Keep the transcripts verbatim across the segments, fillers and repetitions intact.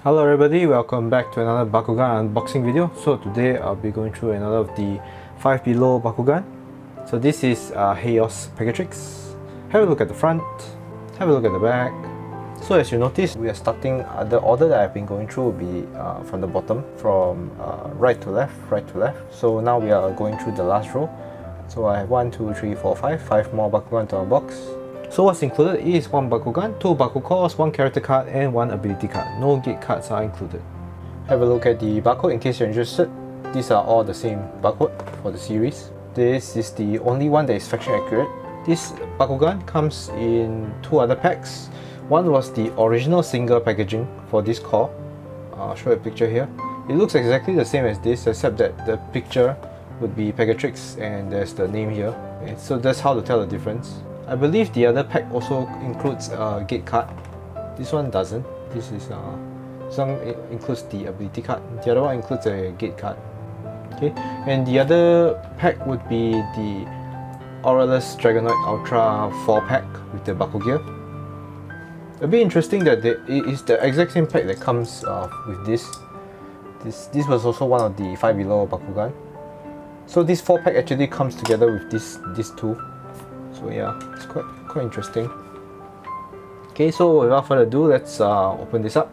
Hello everybody, welcome back to another Bakugan unboxing video. So today I'll be going through another of the Five Below Bakugan. So this is uh, Heios Pegatrix. Have a look at the front, have a look at the back. So as you notice, we are starting, uh, the order that I've been going through will be uh, from the bottom, from uh, right to left, right to left. So now we are going through the last row. So I have one, two, three, four, five, five more Bakugan to unbox. So what's included is one Bakugan, two Bakugans, one character card and one ability card. No gate cards are included. Have a look at the barcode in case you're interested. These are all the same barcode for the series. This is the only one that is faction accurate. This Bakugan comes in two other packs. One was the original single packaging for this core. I'll show you a picture here. It looks exactly the same as this, except that the picture would be Pegatrix and there's the name here. Okay, so that's how to tell the difference. I believe the other pack also includes a gate card. This one doesn't. This is uh, this one includes the ability card. The other one includes a gate card. Okay, and the other pack would be the Aurelus Dragonoid Ultra four pack with the Bakugear. It'll be interesting that they, it is the exact same pack that comes uh, with this. This this was also one of the Five Below Bakugan. So this four pack actually comes together with this these two. So yeah, it's quite quite interesting. Okay, so without further ado, let's uh, open this up.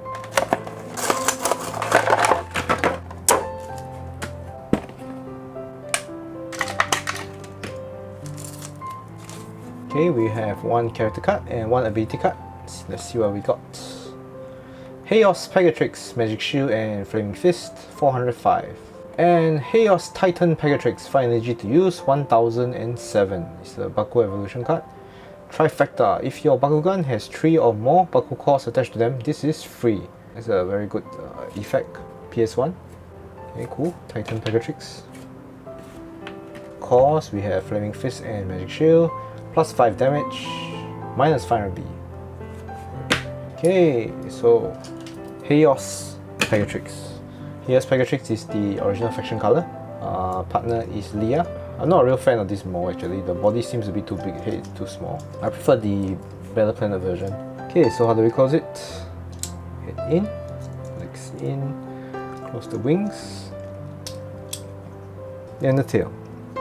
Okay, we have one character card and one ability card. Let's see what we got. Heios Pegatrix, Magic Shield and Flaming Fist, four hundred five. And Heios Titan Pegatrix, five energy to use, one thousand seven. It's the Baku Evolution card. Trifecta, if your Bakugan has three or more Baku cores attached to them, this is free. It's a very good uh, effect. P S one. Okay, cool. Titan Pegatrix. Cores, we have Flaming Fist and Magic Shield. Plus five damage, minus five hundred B. Okay, so Heios Pegatrix. Heios Pegatrix is the original faction color. Uh, partner is Leah. I'm not a real fan of this mold actually. The body seems to be too big, head is too small. I prefer the Battle Planet version. Okay, so how do we close it? Head in, legs in, close the wings, and the tail.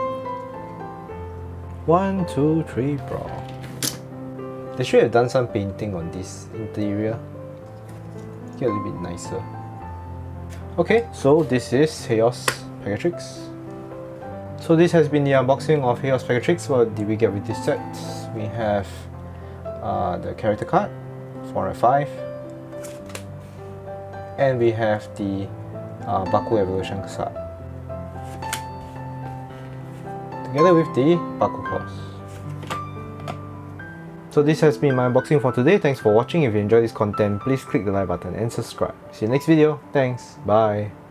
One, two, three, brawl. They should have done some painting on this interior. Get a little bit nicer. Okay, so this is Heios Pegatrix. So this has been the unboxing of Heios Pegatrix. What did we get with this set? We have uh, the character card, four hundred five. And we have the uh, Baku Evolution card. Together with the Baku cores. So this has been my unboxing for today. Thanks for watching. If you enjoyed this content, please click the like button and subscribe. See you next video. Thanks. Bye.